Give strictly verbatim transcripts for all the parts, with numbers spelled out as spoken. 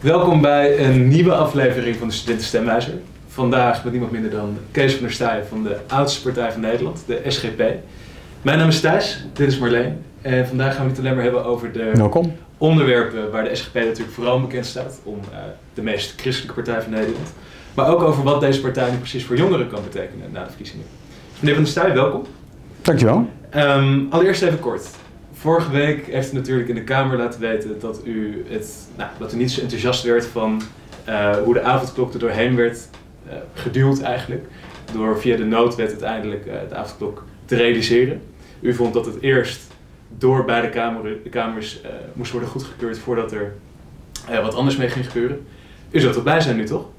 Welkom bij een nieuwe aflevering van de Studenten Stemwijzer. Vandaag met niemand minder dan Kees van der Staaij van de oudste partij van Nederland, de S G P. Mijn naam is Thijs, dit is Marleen. En vandaag gaan we het alleen maar hebben over de Welkom. onderwerpen waar de S G P natuurlijk vooral bekend staat. Om uh, de meest christelijke partij van Nederland. Maar ook over wat deze partij nu precies voor jongeren kan betekenen na de verkiezingen. Meneer van der Staaij, welkom. Dankjewel. Um, allereerst even kort. Vorige week heeft u natuurlijk in de Kamer laten weten dat u, het, nou, dat u niet zo enthousiast werd van uh, hoe de avondklok er doorheen werd uh, geduwd eigenlijk. Door via de noodwet uiteindelijk uh, de avondklok te realiseren. U vond dat het eerst door beide kamer, de kamers uh, moest worden goedgekeurd voordat er uh, wat anders mee ging gebeuren. U zult er blij zijn nu, toch?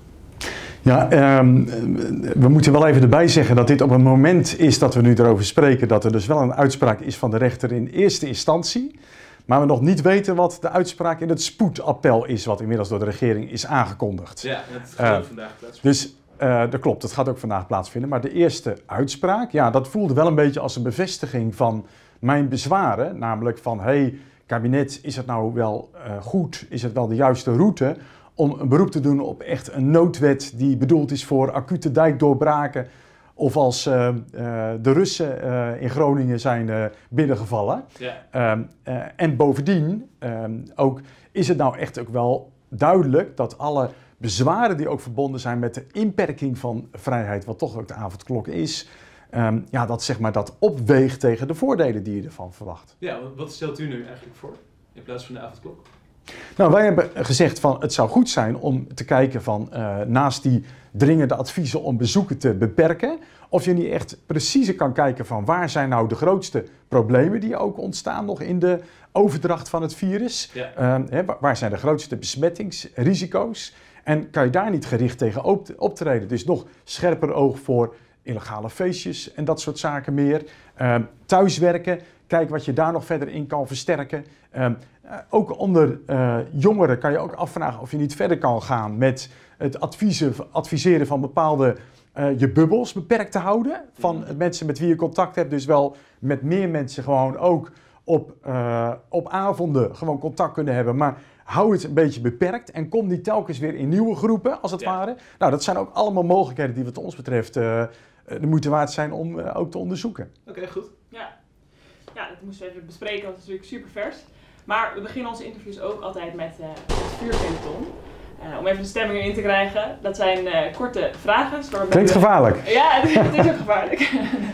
Ja, um, we moeten wel even erbij zeggen dat dit op een moment is dat we nu erover spreken, dat er dus wel een uitspraak is van de rechter in eerste instantie. Maar we nog niet weten wat de uitspraak in het spoedappel is, wat inmiddels door de regering is aangekondigd. Ja, dat gaat uh, vandaag plaatsvinden. Dus uh, dat klopt, dat gaat ook vandaag plaatsvinden. Maar de eerste uitspraak, ja, dat voelde wel een beetje als een bevestiging van mijn bezwaren. Namelijk van, hé, hey, kabinet, is het nou wel uh, goed? Is het wel de juiste route om een beroep te doen op echt een noodwet die bedoeld is voor acute dijkdoorbraken, of als uh, uh, de Russen uh, in Groningen zijn uh, binnengevallen. Ja. Um, uh, en bovendien um, ook, is het nou echt ook wel duidelijk dat alle bezwaren die ook verbonden zijn met de inperking van vrijheid, wat toch ook de avondklok is, um, ja, dat zeg maar dat opweegt tegen de voordelen die je ervan verwacht. Ja, wat stelt u nu eigenlijk voor in plaats van de avondklok? Nou, wij hebben gezegd van het zou goed zijn om te kijken van uh, naast die dringende adviezen om bezoeken te beperken, of je niet echt preciezer kan kijken van waar zijn nou de grootste problemen die ook ontstaan nog in de overdracht van het virus. Ja. Uh, hè, waar zijn de grootste besmettingsrisico's? En kan je daar niet gericht tegen op optreden? Dus nog scherper oog voor illegale feestjes en dat soort zaken meer. Uh, thuiswerken, kijk wat je daar nog verder in kan versterken. Uh, ook onder uh, jongeren kan je ook afvragen of je niet verder kan gaan met het adviezen, adviseren van bepaalde uh, je bubbels beperkt te houden. Van mm. mensen met wie je contact hebt. Dus wel met meer mensen gewoon ook op, uh, op avonden gewoon contact kunnen hebben. Maar hou het een beetje beperkt en kom niet telkens weer in nieuwe groepen als het ja. ware. Nou, dat zijn ook allemaal mogelijkheden die wat ons betreft uh, de moeite waard zijn om uh, ook te onderzoeken. Oké, okay, goed. Ja. ja, dat moesten we even bespreken, want het is natuurlijk super vers. Maar we beginnen onze interviews ook altijd met uh, het vuurpeloton. Uh, om even de stemming in te krijgen. Dat zijn uh, korte vragen. Klinkt we... gevaarlijk. Ja, het is, het is ook gevaarlijk.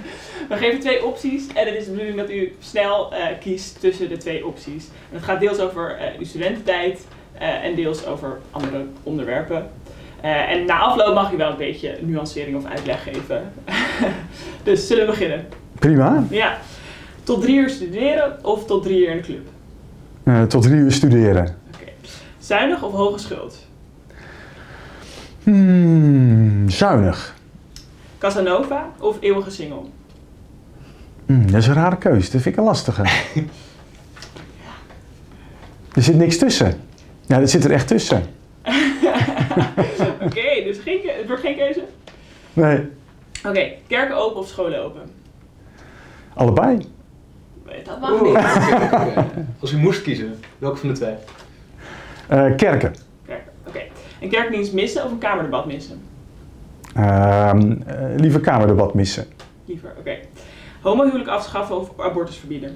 We geven twee opties en het is de bedoeling dat u snel uh, kiest tussen de twee opties. En het gaat deels over uh, uw studententijd uh, en deels over andere onderwerpen. Uh, en na afloop mag u wel een beetje nuancering of uitleg geven. Dus zullen we beginnen? Prima. Ja. Tot drie uur studeren of tot drie uur in de club? Uh, tot drie uur studeren. Okay. Zuinig of hoge schuld? Hmm, zuinig. Casanova of eeuwige single? Hmm, dat is een rare keuze, dat vind ik een lastige. Ja. Er zit niks tussen. Ja, dat zit er echt tussen. Oké, okay, dus geen, het wordt geen keuze? Nee. Oké, okay, kerken open of scholen open? Allebei. Dat mag niet. Okay, okay. Als u moest kiezen, welke van de twee? Uh, kerken. Kerken, oké. Okay. Een kerkdienst missen of een kamerdebat missen? Uh, uh, liever kamerdebat missen. Liever, oké. Okay. Homohuwelijk afschaffen of abortus verbieden?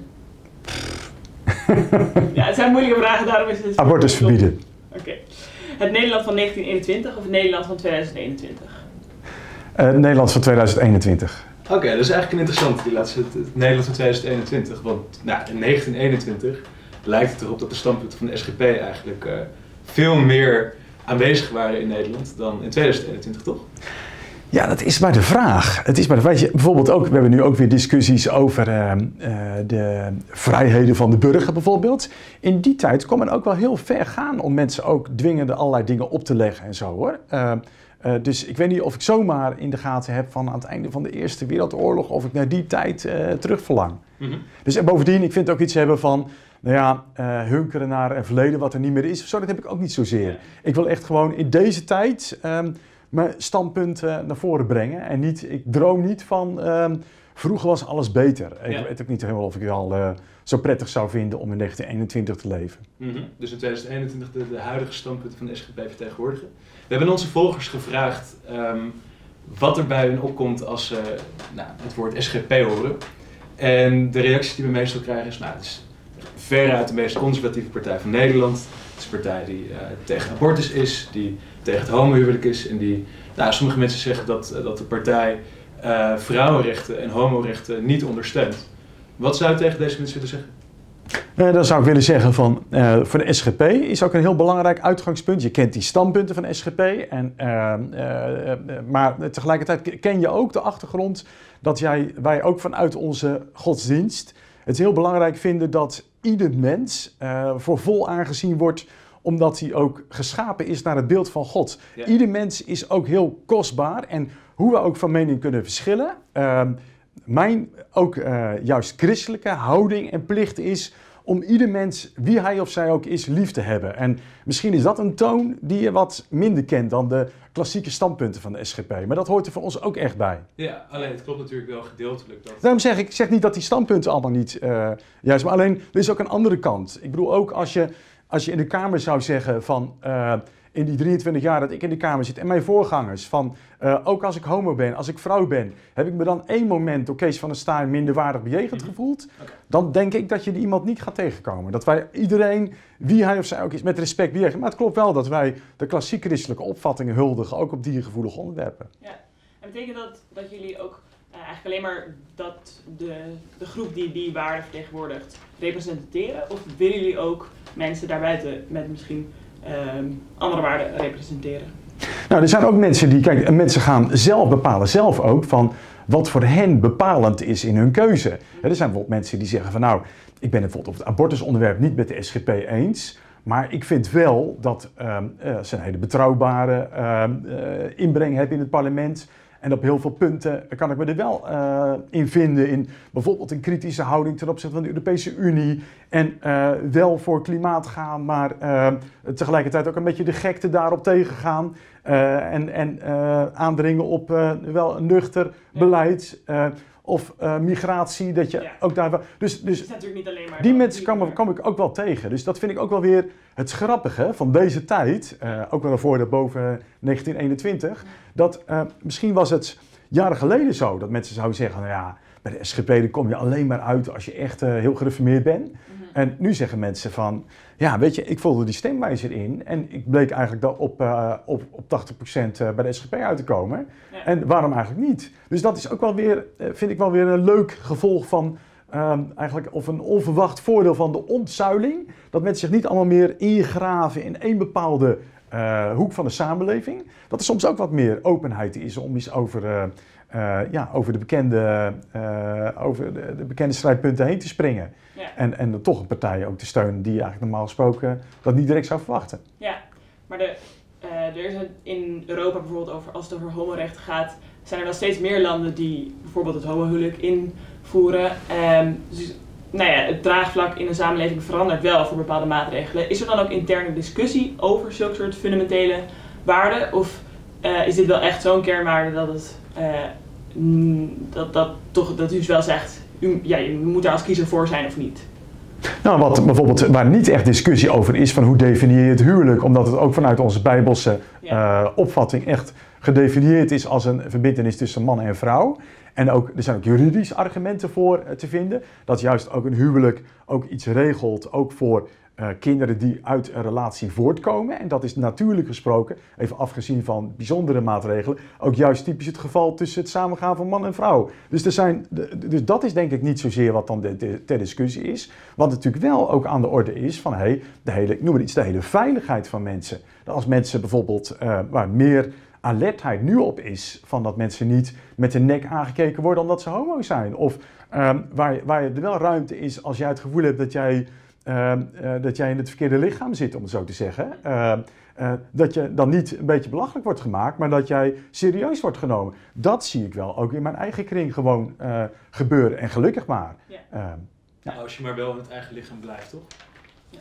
Ja, het zijn moeilijke vragen, daarom is het... Abortus verbieden. Oké. Okay. Het Nederland van negentien eenentwintig of het Nederland van tweeduizend eenentwintig? Uh, het Nederland van tweeduizend eenentwintig. Oké, okay, dat is eigenlijk een interessante, die laatste, het Nederland van tweeduizend eenentwintig. Want nou, in negentien eenentwintig lijkt het erop dat de standpunten van de S G P eigenlijk uh, veel meer aanwezig waren in Nederland dan in tweeduizend eenentwintig, toch? Ja, dat is maar de vraag. Het is maar de vraag. Je, bijvoorbeeld ook, we hebben nu ook weer discussies over uh, uh, de vrijheden van de burger bijvoorbeeld. In die tijd kon men ook wel heel ver gaan om mensen ook dwingende allerlei dingen op te leggen en zo hoor. Uh, Uh, dus ik weet niet of ik zomaar in de gaten heb van aan het einde van de Eerste Wereldoorlog of ik naar die tijd uh, terug verlang. Mm-hmm. Dus en bovendien, ik vind ook iets hebben van, nou ja, uh, hunkeren naar een verleden wat er niet meer is. Of zo, dat heb ik ook niet zozeer. Ja. Ik wil echt gewoon in deze tijd um, mijn standpunt uh, naar voren brengen. En niet, ik droom niet van um, vroeger was alles beter. Ik Ja. weet ook niet helemaal of ik het al uh, zo prettig zou vinden om in negentien eenentwintig te leven. Mm-hmm. Dus in twintig eenentwintig de, de huidige standpunten van de S G P vertegenwoordigen. We hebben onze volgers gevraagd um, wat er bij hun opkomt als ze nou, het woord S G P horen. En de reactie die we meestal krijgen is, nou, het is veruit de meest conservatieve partij van Nederland. Het is een partij die uh, tegen abortus is, die tegen het homohuwelijk is. En die, nou, sommige mensen zeggen dat, uh, dat de partij uh, vrouwenrechten en homorechten niet ondersteunt. Wat zou je tegen deze mensen willen zeggen? Uh, dan zou ik willen zeggen van, uh, voor de S G P is ook een heel belangrijk uitgangspunt. Je kent die standpunten van de S G P, en, uh, uh, uh, maar tegelijkertijd ken je ook de achtergrond dat jij, wij ook vanuit onze godsdienst het heel belangrijk vinden dat ieder mens uh, voor vol aangezien wordt, omdat hij ook geschapen is naar het beeld van God. Ja. Ieder mens is ook heel kostbaar, en hoe we ook van mening kunnen verschillen, uh, mijn ook uh, juist christelijke houding en plicht is om ieder mens, wie hij of zij ook is, lief te hebben. En misschien is dat een toon die je wat minder kent dan de klassieke standpunten van de S G P. Maar dat hoort er voor ons ook echt bij. Ja, alleen het klopt natuurlijk wel gedeeltelijk. Dat... Daarom zeg ik, ik zeg niet dat die standpunten allemaal niet uh, juist, maar alleen er is ook een andere kant. Ik bedoel ook als je, als je in de Kamer zou zeggen van, uh, in die drieëntwintig jaar dat ik in de Kamer zit en mijn voorgangers, van uh, ook als ik homo ben, als ik vrouw ben, heb ik me dan één moment door Kees van der Staaij minderwaardig bejegend gevoeld, okay. Dan denk ik dat je die iemand niet gaat tegenkomen. Dat wij iedereen, wie hij of zij ook is, met respect bejegenen. Maar het klopt wel dat wij de klassiek christelijke opvattingen huldigen, ook op diergevoelige onderwerpen. Ja, en betekent dat dat jullie ook uh, eigenlijk alleen maar dat de, de groep die die waarden vertegenwoordigt representeren? Of willen jullie ook mensen daarbuiten met misschien Um, andere waarden representeren? Nou, er zijn ook mensen die, kijk, mensen gaan zelf bepalen, zelf ook, van wat voor hen bepalend is in hun keuze. Ja, er zijn bijvoorbeeld mensen die zeggen van, nou, ik ben het bijvoorbeeld op het abortusonderwerp niet met de S G P eens, maar ik vind wel dat um, uh, ze een hele betrouwbare um, uh, inbreng hebben in het parlement. En op heel veel punten kan ik me er wel uh, in vinden, in bijvoorbeeld een kritische houding ten opzichte van de Europese Unie. En uh, wel voor klimaat gaan, maar uh, tegelijkertijd ook een beetje de gekte daarop tegengaan. Uh, en en uh, aandringen op uh, wel een nuchter beleid. Uh, Of uh, migratie, dat je ja. ook daar... Dus, dus is natuurlijk niet alleen maar die mensen kom, kom ik ook wel tegen. Dus dat vind ik ook wel weer het grappige van deze tijd. Uh, ook wel een voordeel boven negentien eenentwintig. Ja. Dat uh, misschien was het jaren geleden zo dat mensen zouden zeggen, nou ja, bij de S G P dan kom je alleen maar uit als je echt uh, heel gereformeerd bent. Mm-hmm. En nu zeggen mensen van, ja, weet je, ik vulde die stemwijzer in en ik bleek eigenlijk dat op, uh, op, op tachtig procent bij de S G P uit te komen. Ja. En waarom eigenlijk niet? Dus dat is ook wel weer, vind ik wel weer een leuk gevolg van, um, eigenlijk, of een onverwacht voordeel van de ontzuiling. Dat mensen zich niet allemaal meer ingraven in één bepaalde uh, hoek van de samenleving. Dat er soms ook wat meer openheid is om eens over... Uh, Uh, ja, over de bekende, uh, over de, de bekende strijdpunten heen te springen. Ja. En, en toch een partij ook te steunen die je eigenlijk normaal gesproken dat niet direct zou verwachten. Ja, maar de, uh, er is een, in Europa bijvoorbeeld, over, als het over homorechten gaat, zijn er wel steeds meer landen die bijvoorbeeld het homohuwelijk invoeren. Um, dus, nou ja, het draagvlak in een samenleving verandert wel voor bepaalde maatregelen. Is er dan ook interne discussie over zulke soort fundamentele waarden? Of uh, is dit wel echt zo'n kernwaarde dat het... Uh, dat, dat, toch, dat u wel zegt, u, ja, u moet daar als kiezer voor zijn of niet? Nou, wat bijvoorbeeld waar niet echt discussie over is van hoe definieer je het huwelijk, omdat het ook vanuit onze Bijbelse ja. uh, opvatting echt gedefinieerd is als een verbintenis tussen man en vrouw. En ook, er zijn ook juridische argumenten voor uh, te vinden, dat juist ook een huwelijk ook iets regelt, ook voor uh, kinderen die uit een relatie voortkomen. En dat is natuurlijk gesproken, even afgezien van bijzondere maatregelen, ook juist typisch het geval tussen het samengaan van man en vrouw. Dus, er zijn, dus dat is denk ik niet zozeer wat dan de, de, ter discussie is. Wat natuurlijk wel ook aan de orde is van, hey, de hele, ik noem het iets, de hele veiligheid van mensen. Dat als mensen bijvoorbeeld uh, waar meer alertheid nu op is, van dat mensen niet met de nek aangekeken worden omdat ze homo zijn. Of um, waar, waar er wel ruimte is als jij het gevoel hebt dat jij, uh, uh, dat jij in het verkeerde lichaam zit, om het zo te zeggen. Uh, uh, dat je dan niet een beetje belachelijk wordt gemaakt, maar dat jij serieus wordt genomen. Dat zie ik wel ook in mijn eigen kring gewoon uh, gebeuren. En gelukkig maar. Ja. Uh, ja. Nou, als je maar wel in het eigen lichaam blijft, toch? Ja.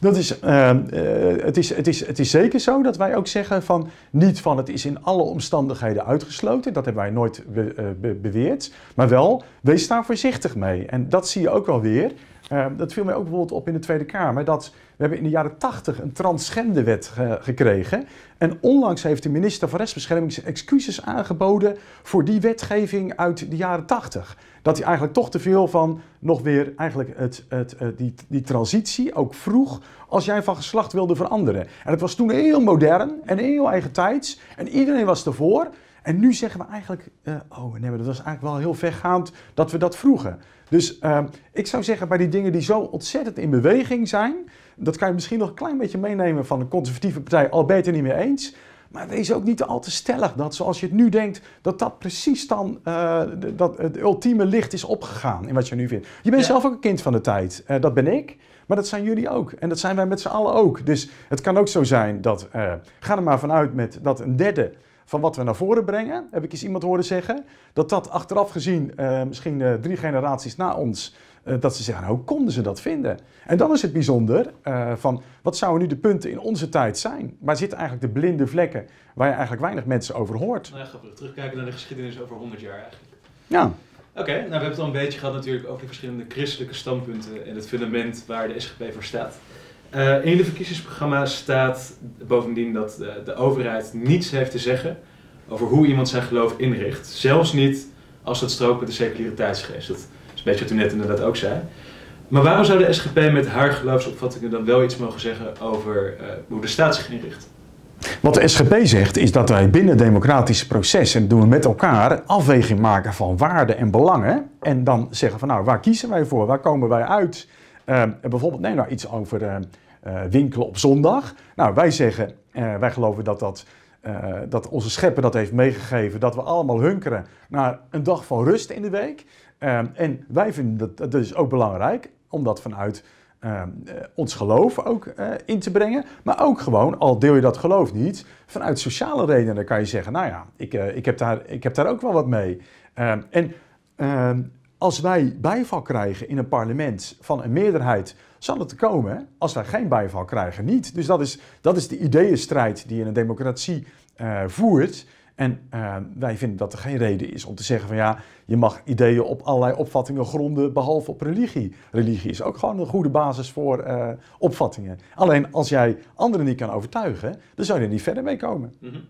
Dat is, uh, uh, het, is, het, is, het is zeker zo dat wij ook zeggen van niet van het is in alle omstandigheden uitgesloten. Dat hebben wij nooit be, uh, be, beweerd. Maar wel, wees daar voorzichtig mee. En dat zie je ook wel weer. Uh, dat viel mij ook bijvoorbeeld op in de Tweede Kamer. Dat we hebben in de jaren tachtig een transgenderwet ge, gekregen. En onlangs heeft de minister van Rechtsbescherming excuses aangeboden voor die wetgeving uit de jaren tachtig. Dat hij eigenlijk toch te veel van nog weer eigenlijk het, het, het, die, die transitie ook vroeg als jij van geslacht wilde veranderen. En het was toen heel modern en heel eigentijds en iedereen was ervoor. En nu zeggen we eigenlijk, uh, oh nee, maar dat was eigenlijk wel heel vergaand dat we dat vroegen. Dus uh, ik zou zeggen bij die dingen die zo ontzettend in beweging zijn, dat kan je misschien nog een klein beetje meenemen van de conservatieve partij, al ben je het er niet mee eens. Maar wees ook niet al te stellig dat zoals je het nu denkt, dat dat precies dan uh, dat het ultieme licht is opgegaan in wat je nu vindt. Je bent ja. zelf ook een kind van de tijd. Uh, dat ben ik, maar dat zijn jullie ook. En dat zijn wij met z'n allen ook. Dus het kan ook zo zijn dat, uh, ga er maar vanuit met dat een derde van wat we naar voren brengen, heb ik eens iemand horen zeggen, dat dat achteraf gezien, uh, misschien uh, drie generaties na ons, uh, dat ze zeggen, nou, hoe konden ze dat vinden? En dan is het bijzonder uh, van, wat zouden nu de punten in onze tijd zijn? Waar zitten eigenlijk de blinde vlekken waar je eigenlijk weinig mensen over hoort? Nou ja, grappig. Terugkijken naar de geschiedenis over honderd jaar eigenlijk. Ja. Oké, okay, nou we hebben het al een beetje gehad natuurlijk over de verschillende christelijke standpunten en het fundament waar de S G P voor staat. Uh, in jullie verkiezingsprogramma staat bovendien dat de, de overheid niets heeft te zeggen over hoe iemand zijn geloof inricht. Zelfs niet als het strookt met de seculariteitsgeest. Dat is een beetje wat u net inderdaad ook zei. Maar waarom zou de S G P met haar geloofsopvattingen dan wel iets mogen zeggen over uh, hoe de staat zich inricht? Wat de S G P zegt is dat wij binnen het democratische proces, en doen we met elkaar, afweging maken van waarden en belangen. En dan zeggen van nou, waar kiezen wij voor? Waar komen wij uit? Uh, bijvoorbeeld, neem nou iets over uh, uh, winkelen op zondag. Nou, wij zeggen, uh, wij geloven dat, dat, uh, dat onze schepper dat heeft meegegeven, dat we allemaal hunkeren naar een dag van rust in de week. Uh, en wij vinden dat, dat is ook belangrijk, om dat vanuit uh, uh, ons geloof ook uh, in te brengen. Maar ook gewoon, al deel je dat geloof niet, vanuit sociale redenen kan je zeggen, nou ja, ik, uh, ik, heb, daar, ik heb daar ook wel wat mee. Uh, en uh, als wij bijval krijgen in een parlement van een meerderheid, zal het te komen. Als wij geen bijval krijgen, niet. Dus dat is, dat is de ideeënstrijd die je in een democratie uh, voert. En uh, wij vinden dat er geen reden is om te zeggen van ja, je mag ideeën op allerlei opvattingen gronden, behalve op religie. Religie is ook gewoon een goede basis voor uh, opvattingen. Alleen als jij anderen niet kan overtuigen, dan zou je er niet verder mee komen. Mm-hmm.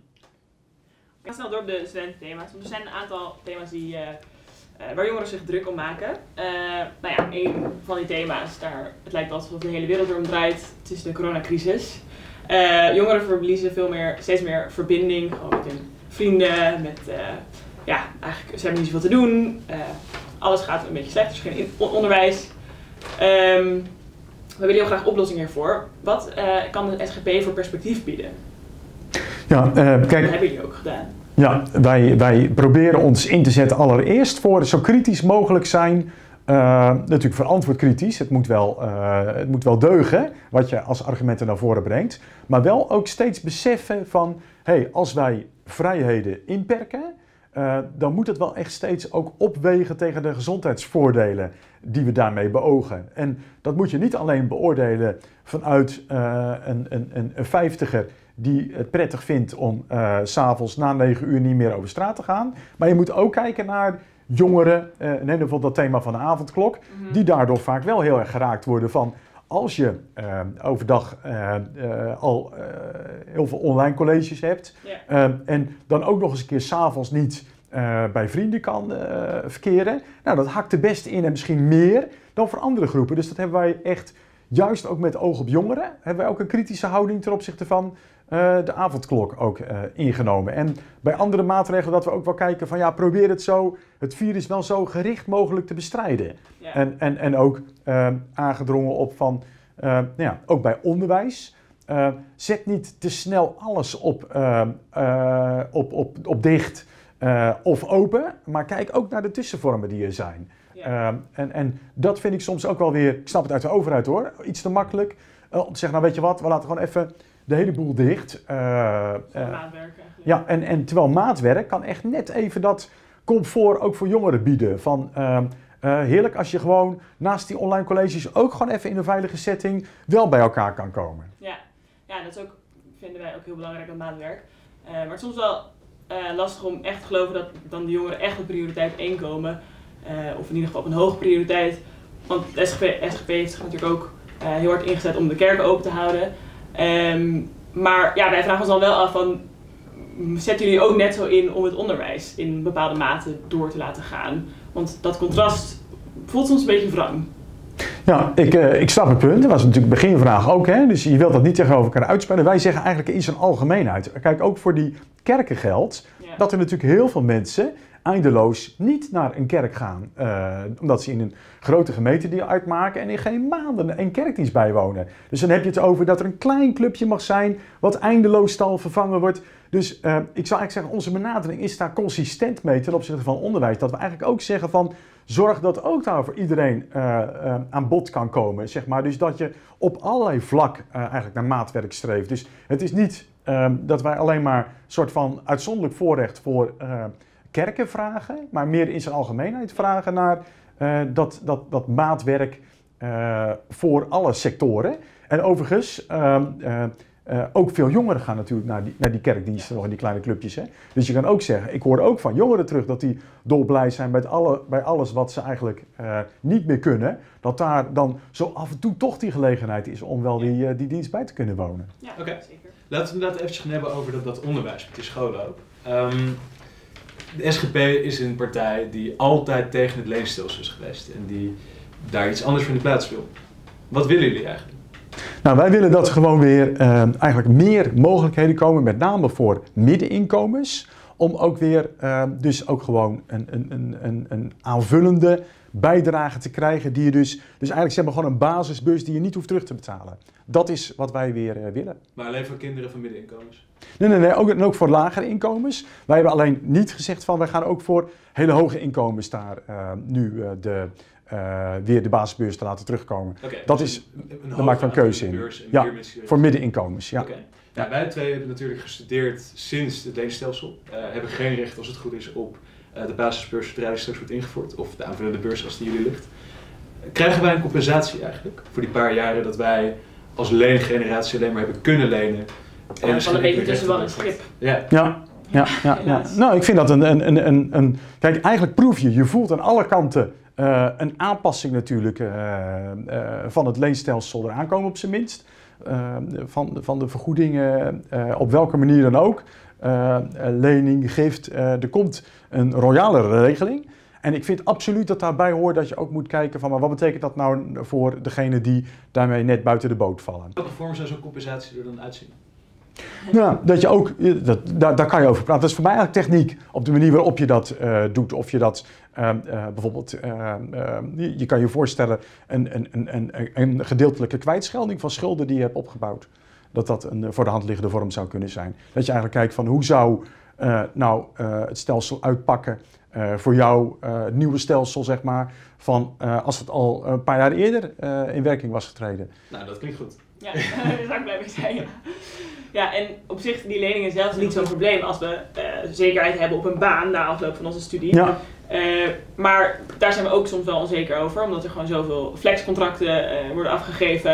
Ik ga snel door op de studententhema's, want er zijn een aantal thema's die, uh, uh, waar jongeren zich druk om maken. Uh, nou ja, een van die thema's, daar, het lijkt wel alsof de hele wereld erom draait, het is de coronacrisis. Uh, jongeren verliezen veel meer, steeds meer verbinding, gewoon met hun vrienden, met, uh, ja, eigenlijk, ze hebben niet zoveel te doen, uh, alles gaat een beetje slecht, dus geen onderwijs. Um, we willen heel graag oplossingen hiervoor. Wat uh, kan de S G P voor perspectief bieden? Ja, uh, kijk, dat hebben jullie ook gedaan. Ja, wij, wij proberen ons in te zetten allereerst voor zo kritisch mogelijk zijn. Uh, natuurlijk verantwoord kritisch, het moet, wel, uh, het moet wel deugen wat je als argumenten naar voren brengt. Maar wel ook steeds beseffen van, hé, hey, als wij vrijheden inperken, uh, dan moet het wel echt steeds ook opwegen tegen de gezondheidsvoordelen die we daarmee beogen. En dat moet je niet alleen beoordelen vanuit uh, een, een, een vijftiger die het prettig vindt om uh, 's avonds na negen uur niet meer over straat te gaan. Maar je moet ook kijken naar jongeren, uh, neem bijvoorbeeld dat thema van de avondklok, mm-hmm. die daardoor vaak wel heel erg geraakt worden van als je uh, overdag uh, uh, al uh, heel veel online colleges hebt yeah. uh, en dan ook nog eens een keer 's avonds niet uh, bij vrienden kan uh, verkeren. Nou, dat hakt er best in en misschien meer dan voor andere groepen. Dus dat hebben wij echt, juist ook met oog op jongeren, hebben wij ook een kritische houding ten opzichte van uh, de avondklok ook uh, ingenomen. En bij andere maatregelen dat we ook wel kijken van ja, probeer het zo, het virus wel zo gericht mogelijk te bestrijden. Ja. En, en, en ook uh, aangedrongen op van, uh, nou ja, ook bij onderwijs, uh, zet niet te snel alles op, uh, uh, op, op, op dicht uh, of open, maar kijk ook naar de tussenvormen die er zijn. Ja. Uh, en, en dat vind ik soms ook wel weer, ik snap het uit de overheid hoor, iets te makkelijk. Uh, om te zeggen, nou weet je wat, we laten gewoon even de hele boel dicht. Uh, uh, maatwerk ja, en, en terwijl maatwerk kan echt net even dat comfort ook voor jongeren bieden. Van, uh, Uh, heerlijk als je gewoon naast die online colleges ook gewoon even in een veilige setting wel bij elkaar kan komen. Ja, ja dat is ook, vinden wij ook heel belangrijk aan maatwerk. Uh, maar het is soms wel uh, lastig om echt te geloven dat dan de jongeren echt op prioriteit één komen. Uh, of in ieder geval op een hoge prioriteit. Want de S G P, S G P heeft zich natuurlijk ook uh, heel hard ingezet om de kerken open te houden. Um, maar ja, wij vragen ons dan wel af van, zetten jullie ook net zo in om het onderwijs in bepaalde mate door te laten gaan? Want dat contrast voelt soms een beetje wrang. Ja, ik, uh, ik snap het punt. Dat was natuurlijk de beginvraag ook. Hè? Dus je wilt dat niet tegenover elkaar uitspelen. Wij zeggen eigenlijk in zijn algemeenheid. Kijk, ook voor die kerken geldt ja. dat er natuurlijk heel veel mensen eindeloos niet naar een kerk gaan. Uh, omdat ze in een grote gemeente die uitmaken en in geen maanden een kerkdienst bijwonen. Dus dan heb je het over dat er een klein clubje mag zijn wat eindeloos tal vervangen wordt. Dus uh, ik zou eigenlijk zeggen, onze benadering is daar consistent mee ten opzichte van onderwijs. Dat we eigenlijk ook zeggen van, zorg dat ook daar voor iedereen uh, uh, aan bod kan komen. Zeg maar. Dus dat je op allerlei vlak uh, eigenlijk naar maatwerk streeft. Dus het is niet uh, dat wij alleen maar een soort van uitzonderlijk voorrecht voor uh, kerken vragen, maar meer in zijn algemeenheid vragen naar uh, dat, dat, dat maatwerk uh, voor alle sectoren. En overigens, uh, uh, uh, ook veel jongeren gaan natuurlijk naar die, naar die kerkdiensten, nog in die kleine clubjes. Hè? Dus je kan ook zeggen, ik hoor ook van jongeren terug dat die dolblij zijn bij, alle, bij alles wat ze eigenlijk uh, niet meer kunnen. Dat daar dan zo af en toe toch die gelegenheid is om wel die, uh, die dienst bij te kunnen wonen. Ja, oké. Okay. Zeker. Laten we inderdaad even gaan hebben over dat, dat onderwijs met die scholen ook. Um, De S G P is een partij die altijd tegen het leenstelsel is geweest en die daar iets anders voor in de plaats wil. Wat willen jullie eigenlijk? Nou, wij willen dat er gewoon weer uh, eigenlijk meer mogelijkheden komen, met name voor middeninkomens, om ook weer uh, dus ook gewoon een, een, een, een aanvullende bijdrage te krijgen die je dus, dus eigenlijk zeg maar gewoon een basisbus die je niet hoeft terug te betalen. Dat is wat wij weer uh, willen. Maar alleen voor kinderen van middeninkomens? Nee, nee, nee, ook, en ook voor lagere inkomens. Wij hebben alleen niet gezegd van, wij gaan ook voor hele hoge inkomens daar uh, nu uh, de, uh, weer de basisbeurs te laten terugkomen. Okay, dat dus is, daar maakt we een keuze in. Ja, voor middeninkomens, ja. Okay. Ja, wij twee hebben natuurlijk gestudeerd sinds het leenstelsel. Uh, hebben geen recht, als het goed is, op uh, de basisbeurs zodra die straks wordt ingevoerd. Of de aanvullende beurs als die jullie ligt. Krijgen wij een compensatie eigenlijk voor die paar jaren dat wij als leengeneratie alleen maar hebben kunnen lenen? En ja, van een beetje tussen wel een schip. Ja. Ja. Ja, ja, ja. Nou, ik vind dat een, een, een, een, een... Kijk, eigenlijk proef je, je voelt aan alle kanten uh, een aanpassing natuurlijk uh, uh, van het leenstelsel eraan komen op zijn minst. Uh, van, van de vergoedingen, uh, op welke manier dan ook. Uh, lening, gift, uh, er komt een royalere regeling. En ik vind absoluut dat daarbij hoort dat je ook moet kijken van, maar wat betekent dat nou voor degene die daarmee net buiten de boot vallen. Welke vorm zou zo'n compensatie er dan uitzien? Nou, dat je ook, dat, daar, daar kan je over praten. Dat is voor mij eigenlijk techniek op de manier waarop je dat uh, doet. Of je dat uh, uh, bijvoorbeeld, uh, uh, je, je kan je voorstellen een, een, een, een, een gedeeltelijke kwijtschelding van schulden die je hebt opgebouwd. Dat dat een voor de hand liggende vorm zou kunnen zijn. Dat je eigenlijk kijkt van hoe zou uh, nou uh, het stelsel uitpakken uh, voor jou, uh, het nieuwe stelsel zeg maar, van uh, als het al een paar jaar eerder uh, in werking was getreden. Nou, dat klinkt goed. Ja, daar zou ik blij mee zijn. Ja. Ja, en op zich, die leningen zelf is niet zo'n probleem als we uh, zekerheid hebben op een baan na afloop van onze studie. Ja. Uh, maar daar zijn we ook soms wel onzeker over, omdat er gewoon zoveel flexcontracten uh, worden afgegeven.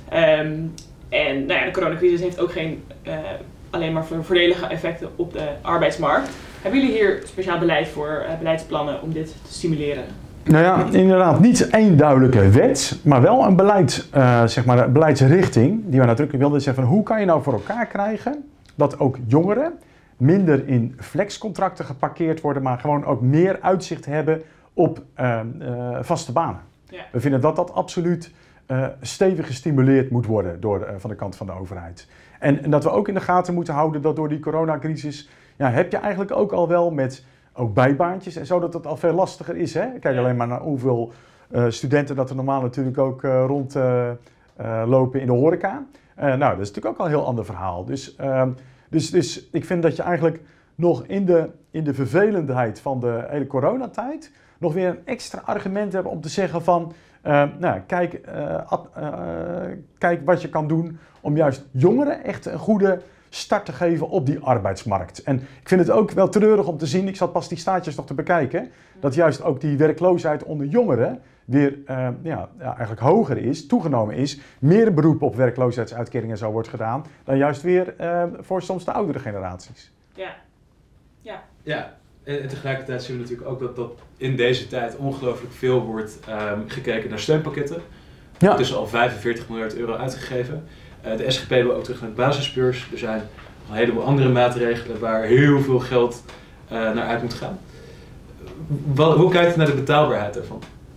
Um, en nou ja, de coronacrisis heeft ook geen uh, alleen maar voordelige effecten op de arbeidsmarkt. Hebben jullie hier speciaal beleid voor, uh, beleidsplannen om dit te stimuleren? Nou ja, inderdaad niet één duidelijke wet, maar wel een beleid, uh, zeg maar, een beleidsrichting die we nadrukkelijk wilden zeggen van hoe kan je nou voor elkaar krijgen dat ook jongeren minder in flexcontracten geparkeerd worden, maar gewoon ook meer uitzicht hebben op uh, uh, vaste banen. Ja. We vinden dat dat absoluut uh, stevig gestimuleerd moet worden door, uh, van de kant van de overheid. En, en dat we ook in de gaten moeten houden dat door die coronacrisis, ja, heb je eigenlijk ook al wel met ook bijbaantjes en zo, dat het al veel lastiger is. Hè? Kijk alleen maar naar hoeveel uh, studenten dat er normaal natuurlijk ook uh, rond uh, uh, lopen in de horeca. Uh, nou, dat is natuurlijk ook al een heel ander verhaal. Dus, uh, dus, dus ik vind dat je eigenlijk nog in de, in de vervelendheid van de hele coronatijd nog weer een extra argument hebt om te zeggen van, uh, nou, kijk, uh, ab, uh, kijk wat je kan doen om juist jongeren echt een goede start te geven op die arbeidsmarkt. En ik vind het ook wel treurig om te zien, ik zat pas die staatjes nog te bekijken, dat juist ook die werkloosheid onder jongeren weer uh, ja, ja, eigenlijk hoger is, toegenomen is, meer een beroep op werkloosheidsuitkeringen zo wordt gedaan, dan juist weer uh, voor soms de oudere generaties. Ja. Ja. Ja. En tegelijkertijd zien we natuurlijk ook dat, dat in deze tijd ongelooflijk veel wordt um, gekeken naar steunpakketten. Ja. Er is al vijfenveertig miljard euro uitgegeven. Uh, de S G P wil ook terug naar de basisbeurs. Er zijn een heleboel andere maatregelen waar heel veel geld uh, naar uit moet gaan. Wat, hoe kijkt u naar de betaalbaarheid daarvan?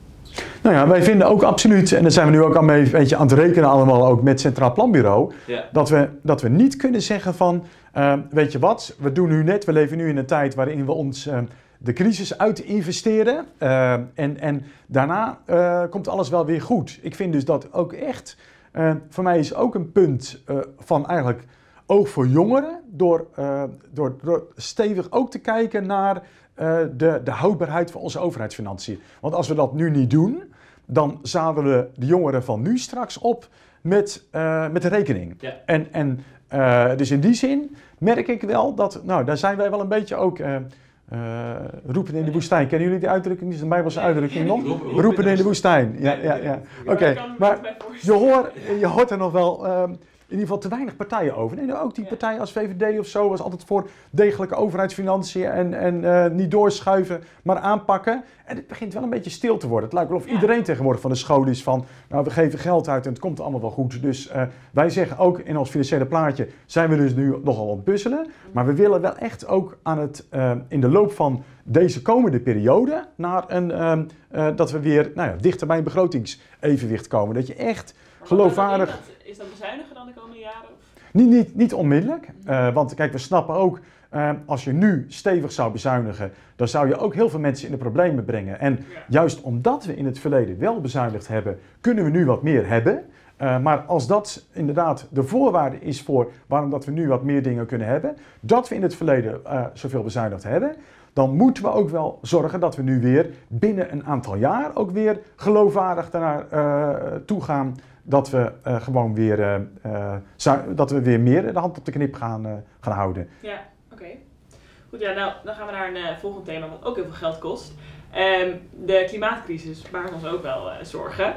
Nou ja, wij vinden ook absoluut, en daar zijn we nu ook al mee een beetje aan het rekenen allemaal ook met het Centraal Planbureau, ja. dat, we, dat we niet kunnen zeggen van, uh, weet je wat, we doen nu net, we leven nu in een tijd waarin we ons uh, de crisis uit investeren uh, en, en daarna uh, komt alles wel weer goed. Ik vind dus dat ook echt, uh, voor mij is ook een punt uh, van eigenlijk oog voor jongeren, door, uh, door, door stevig ook te kijken naar uh, de, de houdbaarheid van onze overheidsfinanciën. Want als we dat nu niet doen, dan zadelen de jongeren van nu straks op met, uh, met de rekening. Ja. En, en uh, dus in die zin merk ik wel dat, nou daar zijn wij wel een beetje ook uh, uh, roepen in de woestijn. Kennen jullie die uitdrukking? Die is een Bijbelse uitdrukking nog? Roepen, roepen, roepen in de woestijn. Ja, ja, ja. Oké, okay. Maar je hoort, je hoort er nog wel uh, in ieder geval te weinig partijen over. Nee, ook die ja. partijen als V V D of zo was altijd voor degelijke overheidsfinanciën en, en uh, niet doorschuiven, maar aanpakken. En het begint wel een beetje stil te worden. Het lijkt wel of ja. iedereen tegenwoordig van de school is van, nou we geven geld uit en het komt allemaal wel goed. Dus uh, wij zeggen ook in ons financiële plaatje zijn we dus nu nogal aan het puzzelen. Maar we willen wel echt ook aan het, uh, in de loop van deze komende periode naar een, uh, uh, dat we weer nou ja, dichter bij een begrotingsevenwicht komen. Dat je echt maar geloofwaardig... Dat, is dat bezuinigen dan de komende jaren? Of? Niet, niet, niet onmiddellijk, uh, want kijk, we snappen ook, uh, als je nu stevig zou bezuinigen, dan zou je ook heel veel mensen in de problemen brengen. En ja. juist omdat we in het verleden wel bezuinigd hebben, kunnen we nu wat meer hebben. Uh, maar als dat inderdaad de voorwaarde is voor waarom dat we nu wat meer dingen kunnen hebben, dat we in het verleden uh, zoveel bezuinigd hebben, dan moeten we ook wel zorgen dat we nu weer binnen een aantal jaar ook weer geloofwaardig daarnaar uh, toe gaan. Dat we uh, gewoon weer, uh, uh, dat we weer meer de hand op de knip gaan, uh, gaan houden. Ja, oké. Okay. Goed, ja, nou, dan gaan we naar een uh, volgend thema wat ook heel veel geld kost. Um, de klimaatcrisis baart ons ook wel uh, zorgen.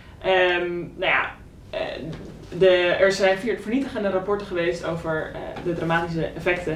Um, nou ja, uh, de, er zijn vier vernietigende rapporten geweest over uh, de dramatische effecten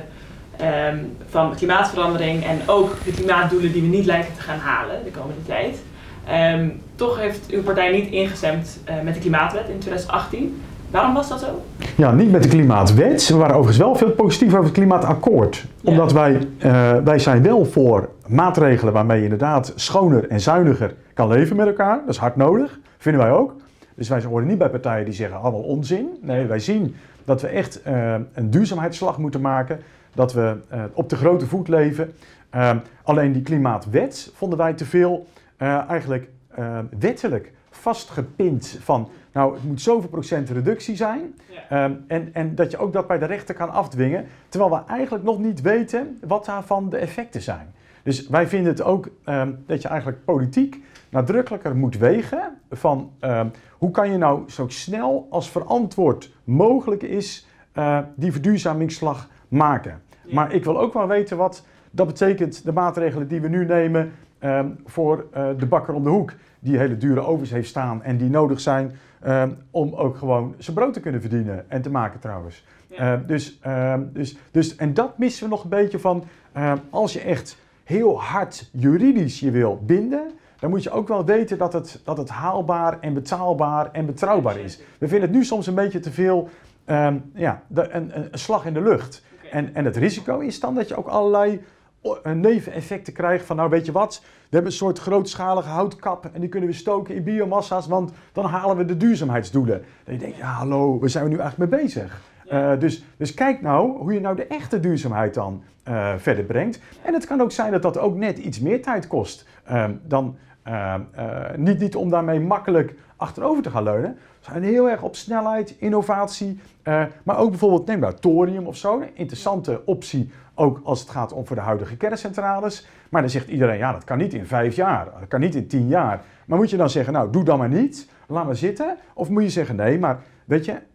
um, van klimaatverandering en ook de klimaatdoelen die we niet lijken te gaan halen de komende tijd. Um, toch heeft uw partij niet ingestemd uh, met de klimaatwet in twintig achttien. Waarom was dat zo? Ja, niet met de klimaatwet. We waren overigens wel veel positief over het klimaatakkoord. Ja. Omdat wij, uh, wij zijn wel voor maatregelen waarmee je inderdaad schoner en zuiniger kan leven met elkaar. Dat is hard nodig, vinden wij ook. Dus wij horen niet bij partijen die zeggen allemaal onzin. Nee, wij zien dat we echt uh, een duurzaamheidsslag moeten maken. Dat we uh, op de grote voet leven. Uh, alleen die klimaatwet vonden wij te veel... Uh, eigenlijk uh, wettelijk vastgepind van, nou het moet zoveel procent reductie zijn ja. um, en, en dat je ook dat bij de rechter kan afdwingen, terwijl we eigenlijk nog niet weten wat daarvan de effecten zijn. Dus wij vinden het ook um, dat je eigenlijk politiek nadrukkelijker moet wegen van um, hoe kan je nou zo snel als verantwoord mogelijk is uh, die verduurzamingsslag maken. Ja. Maar ik wil ook wel weten wat dat betekent, de maatregelen die we nu nemen, Um, voor uh, de bakker om de hoek, die hele dure ovens heeft staan en die nodig zijn um, om ook gewoon zijn brood te kunnen verdienen en te maken trouwens. Ja. Uh, dus, um, dus, dus, en dat missen we nog een beetje van, uh, als je echt heel hard juridisch je wil binden, dan moet je ook wel weten dat het, dat het haalbaar en betaalbaar en betrouwbaar is. We vinden het nu soms een beetje te veel um, ja, de, een, een slag in de lucht. Okay. En, en het risico is dan dat je ook allerlei neveneffecten krijgen van, nou weet je wat, we hebben een soort grootschalige houtkap en die kunnen we stoken in biomassa's, want dan halen we de duurzaamheidsdoelen. Dan je denkt, ja hallo, waar zijn we nu eigenlijk mee bezig? Ja. Uh, dus, dus kijk nou hoe je nou de echte duurzaamheid dan uh, verder brengt. En het kan ook zijn dat dat ook net iets meer tijd kost. Uh, dan, uh, uh, niet, niet om daarmee makkelijk achterover te gaan leunen. We zijn heel erg op snelheid, innovatie, uh, maar ook bijvoorbeeld, neem nou thorium of zo, een interessante optie. Ook als het gaat om voor de huidige kerncentrales. Maar dan zegt iedereen, ja dat kan niet in vijf jaar, dat kan niet in tien jaar. Maar moet je dan zeggen, nou doe dan maar niet, laat maar zitten. Of moet je zeggen, nee, maar weet je,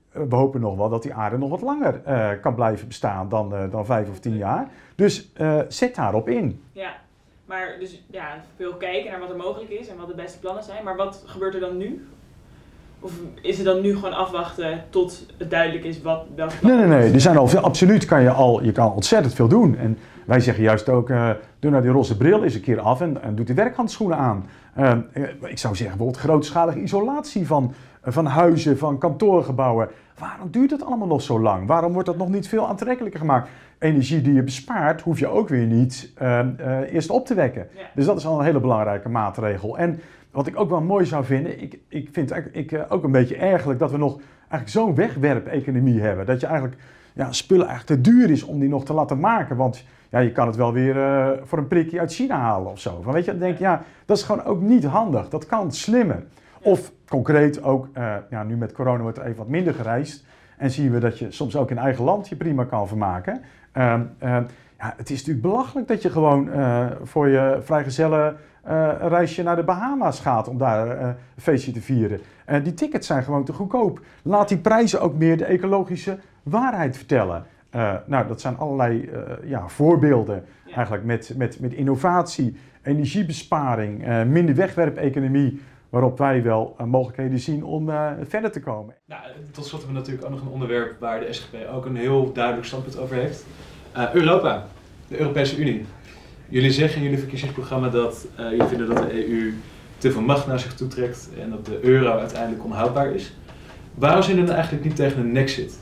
we hopen nog wel dat die aarde nog wat langer uh, kan blijven bestaan dan, uh, dan vijf of tien jaar. Dus uh, zet daarop in. Ja, maar dus ja, veel kijken naar wat er mogelijk is en wat de beste plannen zijn. Maar wat gebeurt er dan nu? Of is het dan nu gewoon afwachten tot het duidelijk is wat welke Nee, nee, nee. Er zijn al veel, absoluut kan je al, je kan ontzettend veel doen. En wij zeggen juist ook, uh, doe nou die roze bril eens een keer af en, en doe die werkhandschoenen aan. Uh, ik zou zeggen, bijvoorbeeld grootschalige isolatie van, van huizen, van kantoorgebouwen. Waarom duurt het allemaal nog zo lang? Waarom wordt dat nog niet veel aantrekkelijker gemaakt? Energie die je bespaart, hoef je ook weer niet uh, uh, eerst op te wekken. Ja. Dus dat is al een hele belangrijke maatregel. En wat ik ook wel mooi zou vinden, ik, ik vind het ik, uh, ook een beetje ergerlijk dat we nog eigenlijk zo'n wegwerp-economie hebben. Dat je eigenlijk ja, spullen eigenlijk te duur is om die nog te laten maken. Want ja, je kan het wel weer uh, voor een prikje uit China halen of zo. Van, weet je, dan denk je, ja, dat is gewoon ook niet handig. Dat kan slimmer. Of concreet ook, uh, ja, nu met corona wordt er even wat minder gereisd. En zien we dat je soms ook in eigen land je prima kan vermaken. Uh, uh, ja, het is natuurlijk belachelijk dat je gewoon uh, voor je vrijgezellen uh, een reisje naar de Bahama's gaat om daar uh, een feestje te vieren. Uh, die tickets zijn gewoon te goedkoop. Laat die prijzen ook meer de ecologische waarheid vertellen. Uh, nou, dat zijn allerlei uh, ja, voorbeelden ja. eigenlijk met, met, met innovatie, energiebesparing, uh, minder wegwerp-economie, waarop wij wel uh, mogelijkheden zien om uh, verder te komen. Nou, tot slot hebben we natuurlijk ook nog een onderwerp waar de S G P ook een heel duidelijk standpunt over heeft. Uh, Europa, de Europese Unie. Jullie zeggen in jullie verkiezingsprogramma dat uh, jullie vinden dat de E U te veel macht naar zich toe trekt en dat de euro uiteindelijk onhoudbaar is. Waarom zijn jullie dan eigenlijk niet tegen een Nexit?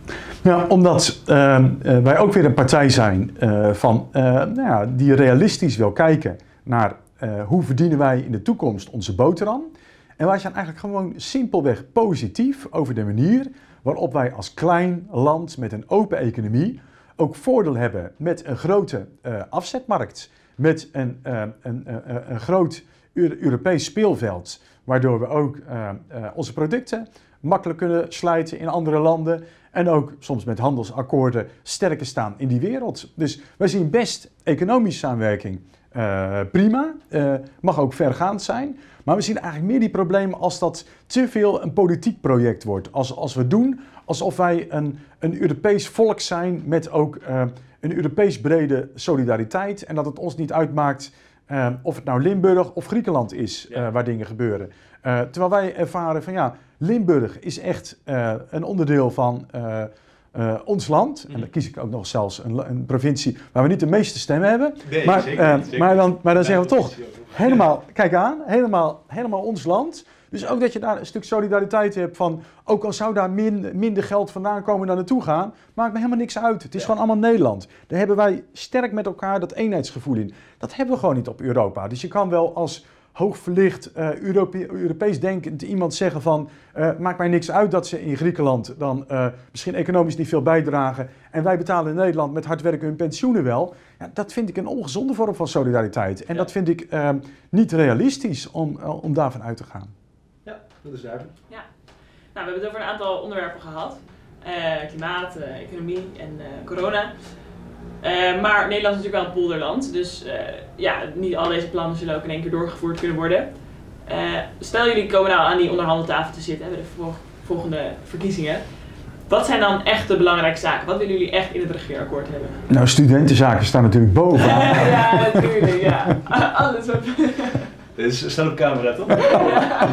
Ja, omdat uh, uh, wij ook weer een partij zijn uh, van, uh, nou ja, die realistisch wil kijken naar uh, hoe verdienen wij in de toekomst onze boterham. En wij zijn eigenlijk gewoon simpelweg positief over de manier waarop wij als klein land met een open economie ook voordeel hebben met een grote uh, afzetmarkt, met een, uh, een, uh, een groot Europees speelveld, waardoor we ook uh, uh, onze producten makkelijk kunnen slijten in andere landen en ook soms met handelsakkoorden sterker staan in die wereld. Dus wij zien best economische samenwerking uh, prima, uh, mag ook vergaand zijn, maar we zien eigenlijk meer die problemen als dat te veel een politiek project wordt. Als, als we doen alsof wij een, een Europees volk zijn met ook uh, een Europees brede solidariteit en dat het ons niet uitmaakt uh, of het nou Limburg of Griekenland is uh, waar dingen gebeuren. Uh, terwijl wij ervaren van ja, Limburg is echt uh, een onderdeel van uh, uh, ons land. Mm. En dan kies ik ook nog zelfs een, een provincie waar we niet de meeste stemmen hebben. Nee, maar, zeker, uh, zeker. maar dan, maar dan zeggen we toch, helemaal, kijk aan, helemaal, helemaal ons land. Dus ook dat je daar een stuk solidariteit hebt van, ook al zou daar min, minder geld vandaan komen naar naartoe gaan, maakt me helemaal niks uit. Het is ja. gewoon allemaal Nederland. Daar hebben wij sterk met elkaar dat eenheidsgevoel in. Dat hebben we gewoon niet op Europa. Dus je kan wel als hoogverlicht, uh, Europe Europees denkend iemand zeggen van, uh, maakt mij niks uit dat ze in Griekenland dan uh, misschien economisch niet veel bijdragen en wij betalen in Nederland met hard werken hun pensioenen wel. Ja, dat vind ik een ongezonde vorm van solidariteit. En ja. dat vind ik uh, niet realistisch om, uh, om daarvan uit te gaan. Ja, dat is duidelijk. Ja. Nou, we hebben het over een aantal onderwerpen gehad. Uh, klimaat, uh, economie en uh, corona. Uh, maar Nederland is natuurlijk wel een polderland, dus uh, ja, niet al deze plannen zullen ook in één keer doorgevoerd kunnen worden. Uh, stel jullie komen nou aan die onderhandeltafel te zitten bij de vol volgende verkiezingen. Wat zijn dan echt de belangrijke zaken? Wat willen jullie echt in het regeerakkoord hebben? Nou, studentenzaken staan natuurlijk bovenaan. Ja, natuurlijk, ja. Alles wat... Dit is snel op camera, toch? Ja.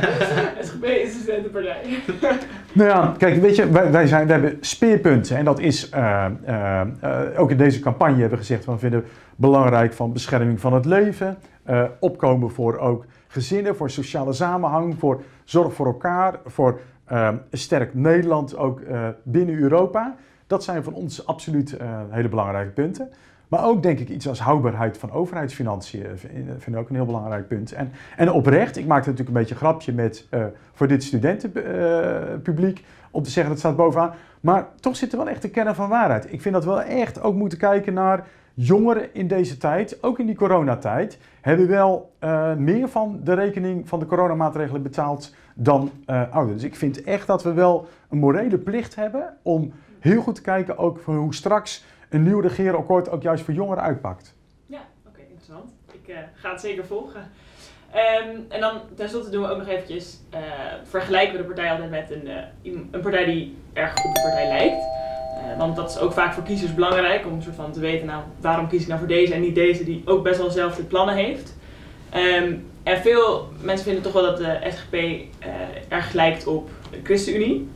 S G P is de studentenpartij. Nou ja, kijk, weet je, wij, wij zijn, we hebben speerpunten en dat is, uh, uh, uh, ook in deze campagne hebben we gezegd, we vinden het belangrijk van bescherming van het leven, uh, opkomen voor ook gezinnen, voor sociale samenhang, voor zorg voor elkaar, voor uh, een sterk Nederland ook uh, binnen Europa. Dat zijn van ons absoluut uh, hele belangrijke punten. Maar ook denk ik iets als houdbaarheid van overheidsfinanciën vind ik ook een heel belangrijk punt. En, en oprecht, ik maakte natuurlijk een beetje een grapje met uh, voor dit studentenpubliek uh, om te zeggen dat staat bovenaan. Maar toch zit er wel echt de kern van waarheid. Ik vind dat we wel echt ook moeten kijken naar jongeren in deze tijd, ook in die coronatijd, hebben wel uh, meer van de rekening van de coronamaatregelen betaald dan uh, ouderen. Dus ik vind echt dat we wel een morele plicht hebben om heel goed te kijken ook voor hoe straks een nieuw regeerakkoord ook juist voor jongeren uitpakt. Ja, oké, okay, interessant. Ik uh, ga het zeker volgen. Um, en dan tenslotte doen we ook nog eventjes, uh, vergelijken we de partij altijd met een, uh, een partij die erg op de partij lijkt. Uh, want dat is ook vaak voor kiezers belangrijk om een soort van te weten, nou, waarom kies ik nou voor deze en niet deze die ook best wel dezelfde plannen heeft. Um, en veel mensen vinden toch wel dat de S G P uh, erg lijkt op de ChristenUnie.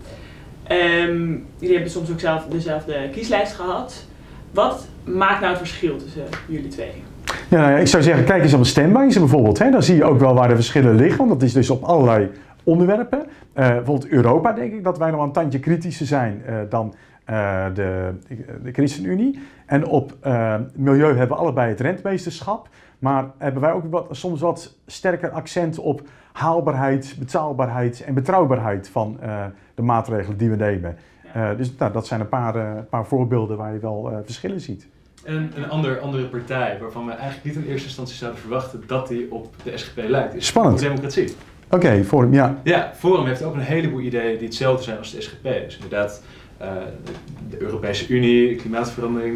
Um, die hebben soms ook zelf dezelfde kieslijst gehad. Wat maakt nou het verschil tussen jullie twee? Ja, nou ja, ik zou zeggen, kijk eens op de stemwijze bijvoorbeeld. Hè. Dan zie je ook wel waar de verschillen liggen, want dat is dus op allerlei onderwerpen. Uh, bijvoorbeeld Europa, denk ik dat wij nog een tandje kritischer zijn uh, dan uh, de, de ChristenUnie. En op uh, milieu hebben we allebei het rentmeesterschap. Maar hebben wij ook wat, soms wat sterker accent op haalbaarheid, betaalbaarheid en betrouwbaarheid van uh, de maatregelen die we nemen. Uh, dus nou, dat zijn een paar, uh, paar voorbeelden waar je wel uh, verschillen ziet. En een ander, andere partij waarvan we eigenlijk niet in eerste instantie zouden verwachten dat die op de S G P lijkt, is Spannend. de Democratie. Oké, okay, Forum, ja. Ja, Forum heeft ook een heleboel ideeën die hetzelfde zijn als de S G P. Dus inderdaad, uh, de, de Europese Unie, klimaatverandering,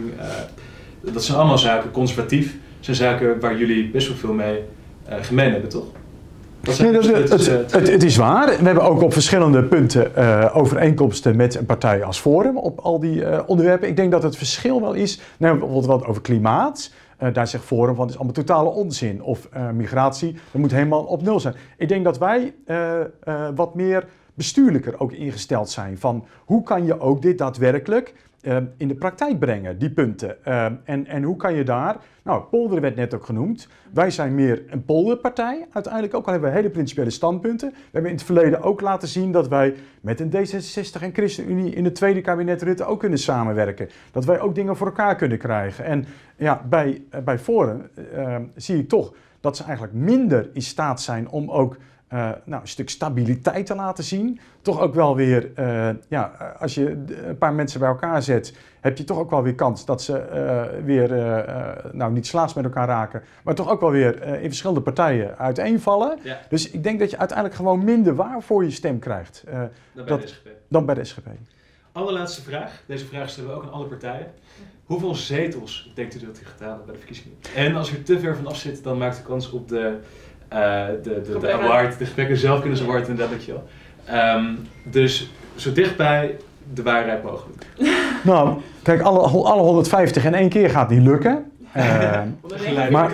uh, dat zijn allemaal zaken, conservatief, zijn zaken waar jullie best wel veel mee uh, gemeen hebben, toch? Nee, dat, het, het, het, het is waar. We hebben ook op verschillende punten uh, overeenkomsten met een partij als Forum op al die uh, onderwerpen. Ik denk dat het verschil wel is, nou, bijvoorbeeld wat over klimaat. Uh, daar zegt Forum van het is allemaal totale onzin. Of uh, migratie, dat moet helemaal op nul zijn. Ik denk dat wij uh, uh, wat meer bestuurlijker ook ingesteld zijn. Van hoe kan je ook dit daadwerkelijk uh, in de praktijk brengen, die punten. Uh, en, en hoe kan je daar, nou, polderen werd net ook genoemd. Wij zijn meer een polderpartij. Uiteindelijk ook al hebben we hele principiële standpunten. We hebben in het verleden ook laten zien dat wij met een D zesenzestig en ChristenUnie in het tweede kabinet Rutte ook kunnen samenwerken. Dat wij ook dingen voor elkaar kunnen krijgen. En ja, bij, bij Forum uh, zie ik toch dat ze eigenlijk minder in staat zijn om ook Uh, nou, een stuk stabiliteit te laten zien. Toch ook wel weer, uh, ja, als je een paar mensen bij elkaar zet, heb je toch ook wel weer kans dat ze uh, weer, uh, uh, nou niet slaags met elkaar raken, maar toch ook wel weer uh, in verschillende partijen uiteenvallen. Ja. Dus ik denk dat je uiteindelijk gewoon minder waar voor je stem krijgt. Uh, dan, bij dat, de S G P. dan bij de S G P. Allerlaatste vraag. Deze vraag stellen we ook aan alle partijen. Hoeveel zetels denkt u dat u gaat halen bij de verkiezingen? En als u te ver vanaf zit, dan maakt u kans op de Uh, de, de, de award, de gesprekken zelf kunnen ze award inderdaad, weet je wel. Um, dus zo dichtbij de waarheid mogelijk. Nou, kijk, alle, alle honderdvijftig in één keer gaat niet lukken. Uh, maar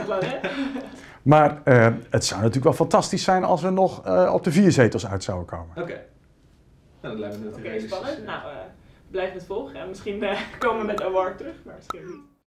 maar uh, het zou natuurlijk wel fantastisch zijn als we nog uh, op de vier zetels uit zouden komen. Oké. Okay. Nou, dat lijkt me net okay, spannend. Nou, uh, blijf het volgen. En misschien uh, komen we met award terug, maar misschien niet.